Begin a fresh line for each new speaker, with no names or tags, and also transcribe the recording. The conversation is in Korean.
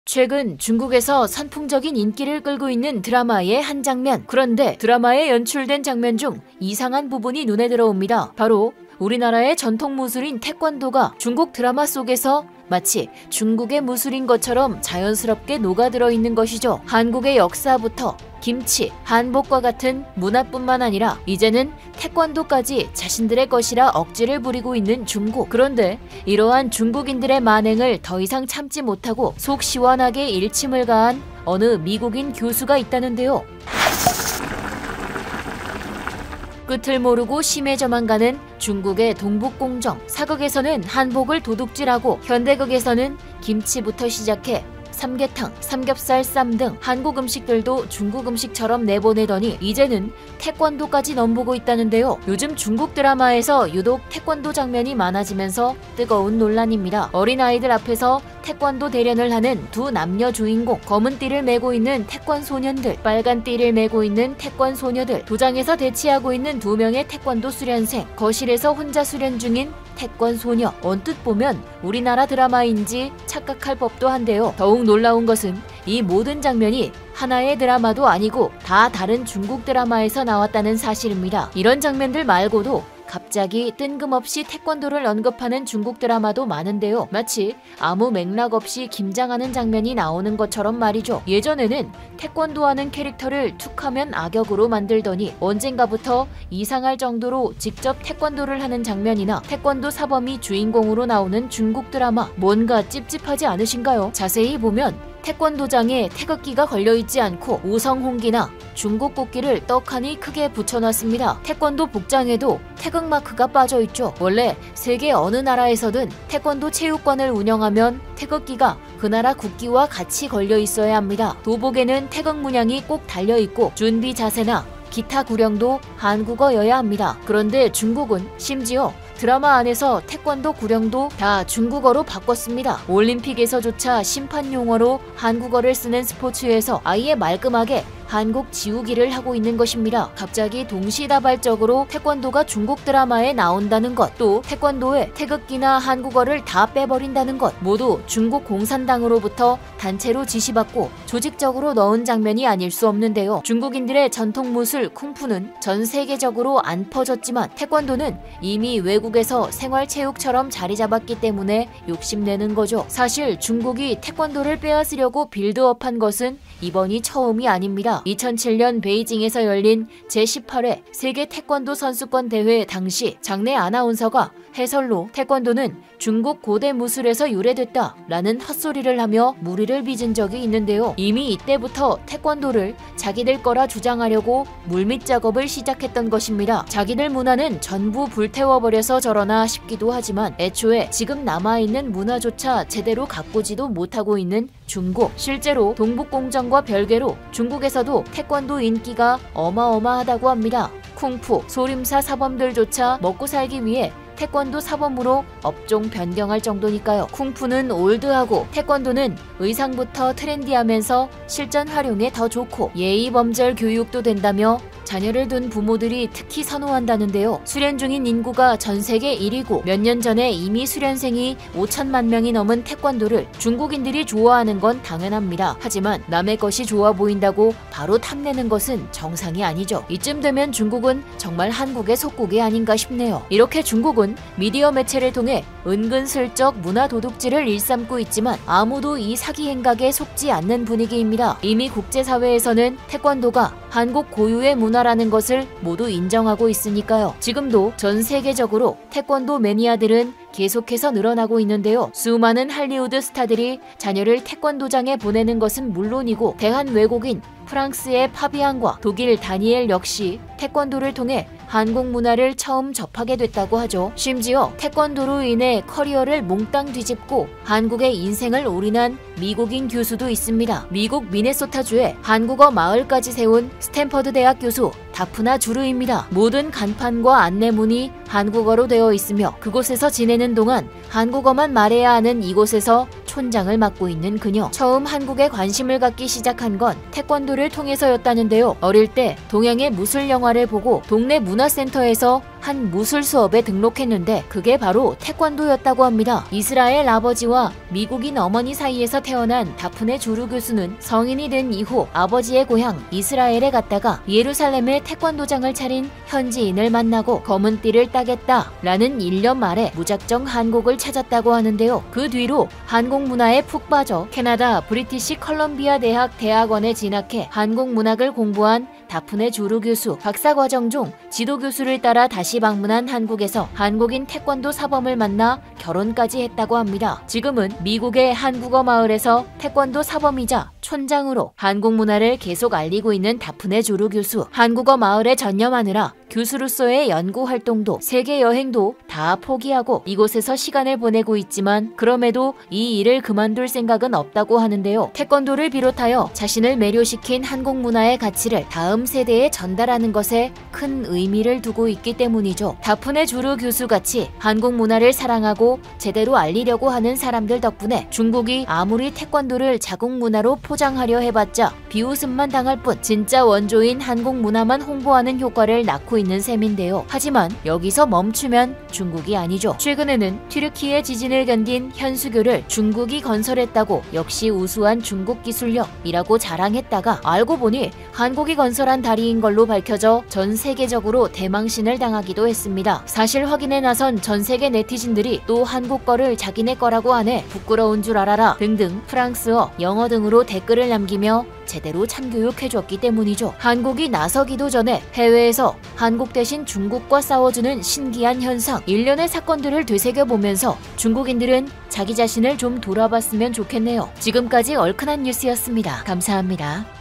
최근 중국에서 선풍적인 인기를 끌고 있는 드라마의 한 장면. 그런데 드라마에 연출된 장면 중 이상한 부분이 눈에 들어옵니다. 바로 우리나라의 전통 무술인 태권도가 중국 드라마 속에서 마치 중국의 무술인 것처럼 자연스럽게 녹아들어 있는 것이죠. 한국의 역사부터 김치, 한복과 같은 문화뿐만 아니라 이제는 태권도까지 자신들의 것이라 억지를 부리고 있는 중국. 그런데 이러한 중국인들의 만행을 더 이상 참지 못하고 속 시원하게 일침을 가한 어느 미국인 교수가 있다는데요. 끝을 모르고 심해져만 가는 중국의 동북공정. 사극에서는 한복을 도둑질하고 현대극에서는 김치부터 시작해 삼계탕, 삼겹살, 쌈 등 한국 음식들도 중국 음식처럼 내보내더니 이제는 태권도까지 넘보고 있다는데요. 요즘 중국 드라마에서 유독 태권도 장면이 많아지면서 뜨거운 논란입니다. 어린아이들 앞에서 태권도 대련을 하는 두 남녀 주인공, 검은 띠를 메고 있는 태권 소년들, 빨간 띠를 메고 있는 태권 소녀들, 도장에서 대치하고 있는 두 명의 태권도 수련생, 거실에서 혼자 수련 중인 태권 소녀. 언뜻 보면 우리나라 드라마인지 착각할 법도 한데요. 더욱 놀라운 것은 이 모든 장면이 하나의 드라마도 아니고 다 다른 중국 드라마에서 나왔다는 사실입니다. 이런 장면들 말고도 갑자기 뜬금없이 태권도를 언급하는 중국 드라마도 많은데요. 마치 아무 맥락 없이 김장하는 장면이 나오는 것처럼 말이죠. 예전에는 태권도 하는 캐릭터를 툭하면 악역으로 만들더니 언젠가부터 이상할 정도로 직접 태권도를 하는 장면이나 태권도 사범이 주인공으로 나오는 중국 드라마. 뭔가 찝찝하지 않으신가요? 자세히 보면 태권도장에 태극기가 걸려있지 않고 우성홍기나 중국 국기를 떡하니 크게 붙여놨습니다. 태권도 복장에도 태극 마크가 빠져있죠. 원래 세계 어느 나라에서든 태권도 체육관을 운영하면 태극기가 그 나라 국기와 같이 걸려있어야 합니다. 도복에는 태극 문양이 꼭 달려있고 준비 자세나 기타 구령도 한국어여야 합니다. 그런데 중국은 심지어 드라마 안에서 태권도 구령도 다 중국어로 바꿨습니다. 올림픽에서조차 심판 용어로 한국어를 쓰는 스포츠에서 아예 말끔하게 한국 지우기를 하고 있는 것입니다. 갑자기 동시다발적으로 태권도가 중국 드라마에 나온다는 것, 또 태권도에 태극기나 한국어를 다 빼버린다는 것, 모두 중국 공산당으로부터 단체로 지시받고 조직적으로 넣은 장면이 아닐 수 없는데요. 중국인들의 전통 무술 쿵푸는 전 세계적으로 안 퍼졌지만 태권도는 이미 외국에서 생활체육처럼 자리 잡았기 때문에 욕심내는 거죠. 사실 중국이 태권도를 빼앗으려고 빌드업한 것은 이번이 처음이 아닙니다. 2007년 베이징에서 열린 제18회 세계 태권도 선수권 대회 당시 장내 아나운서가 해설로 태권도는 중국 고대 무술에서 유래됐다 라는 헛소리를 하며 무리를 빚은 적이 있는데요. 이미 이때부터 태권도를 자기들 거라 주장하려고 물밑 작업을 시작했던 것입니다. 자기들 문화는 전부 불태워버려서 저러나 싶기도 하지만 애초에 지금 남아있는 문화조차 제대로 가꾸지도 못하고 있는 중국. 실제로 동북공정과 별개로 중국에서도 태권도 인기가 어마어마하다고 합니다. 쿵푸, 소림사 사범들조차 먹고 살기 위해 태권도 사범으로 업종 변경할 정도니까요. 쿵푸는 올드하고 태권도는 의상부터 트렌디하면서 실전 활용에 더 좋고 예의범절 교육도 된다며 자녀를 둔 부모들이 특히 선호한다는데요. 수련 중인 인구가 전 세계 1위고 몇 년 전에 이미 수련생이 5천만 명이 넘은 태권도를 중국인들이 좋아하는 건 당연합니다. 하지만 남의 것이 좋아 보인다고 바로 탐내는 것은 정상이 아니죠. 이쯤 되면 중국은 정말 한국의 속국이 아닌가 싶네요. 이렇게 중국은 미디어 매체를 통해 은근슬쩍 문화 도둑질을 일삼고 있지만 아무도 이 사기 행각에 속지 않는 분위기입니다. 이미 국제사회에서는 태권도가 한국 고유의 문화라는 것을 모두 인정하고 있으니까요. 지금도 전 세계적으로 태권도 매니아들은 계속해서 늘어나고 있는데요. 수많은 할리우드 스타들이 자녀를 태권도장에 보내는 것은 물론이고 대한외국인 프랑스의 파비앙과 독일 다니엘 역시 태권도를 통해 한국 문화를 처음 접하게 됐다고 하죠. 심지어 태권도로 인해 커리어를 몽땅 뒤집고 한국의 인생을 올인한 미국인 교수도 있습니다. 미국 미네소타주에 한국어 마을까지 세운 스탠퍼드 대학 교수 다프나 주르입니다. 모든 간판과 안내문이 한국어로 되어 있으며 그곳에서 지내는 동안 한국어만 말해야 하는 이곳에서 촌장을 맡고 있는 그녀. 처음 한국에 관심을 갖기 시작한 건 태권도를 통해서였다는데요. 어릴 때 동양의 무술 영화를 보고 동네 문화센터에서 한 무술 수업에 등록했는데 그게 바로 태권도였다고 합니다. 이스라엘 아버지와 미국인 어머니 사이에서 태어난 다프네 조르 교수는 성인이 된 이후 아버지의 고향 이스라엘에 갔다가 예루살렘에 태권도장을 차린 현지인을 만나고 검은 띠를 따겠다라는 1년 말에 무작정 한국을 찾았다고 하는데요. 그 뒤로 한국 문화에 푹 빠져 캐나다 브리티시 컬럼비아 대학 대학원에 진학해 한국 문학을 공부한 다프네 조르 교수, 박사과정 중 지도 교수를 따라 다시 방문한 한국에서 한국인 태권도 사범을 만나 결혼까지 했다고 합니다. 지금은 미국의 한국어 마을에서 태권도 사범이자 촌장으로 한국 문화를 계속 알리고 있는 다프네 조르 교수. 한국어 마을에 전념하느라 교수로서의 연구 활동도 세계 여행도 다 포기하고 이곳에서 시간을 보내고 있지만 그럼에도 이 일을 그만둘 생각은 없다고 하는데요. 태권도를 비롯하여 자신을 매료시킨 한국 문화의 가치를 다음 세대에 전달하는 것에 큰 의미를 두고 있기 때문이죠. 다프네 조르 교수같이 한국 문화를 사랑하고 제대로 알리려고 하는 사람들 덕분에 중국이 아무리 태권도를 자국 문화로 포장하려 해봤자 비웃음만 당할 뿐 진짜 원조인 한국 문화만 홍보하는 효과를 낳고 있는 셈인데요. 하지만 여기서 멈추면 중국이 아니죠. 최근에는 튀르키예 지진을 견딘 현수교를 중국이 건설했다고 역시 우수한 중국 기술력이라고 자랑했다가 알고 보니 한국이 건설한 다리인 걸로 밝혀져 전 세계적으로 대망신을 당하기도 했습니다. 사실 확인에 나선 전 세계 네티즌들이 또 한국 거를 자기네 거라고 하네, 부끄러운 줄 알아라 등등 프랑스어, 영어 등으로 댓글을 남기며 제대로 참교육해줬기 때문이죠. 한국이 나서기도 전에 해외에서 한국 대신 중국과 싸워주는 신기한 현상, 일련의 사건들을 되새겨보면서 중국인들은 자기 자신을 좀 돌아봤으면 좋겠네요. 지금까지 얼큰한 뉴스였습니다. 감사합니다.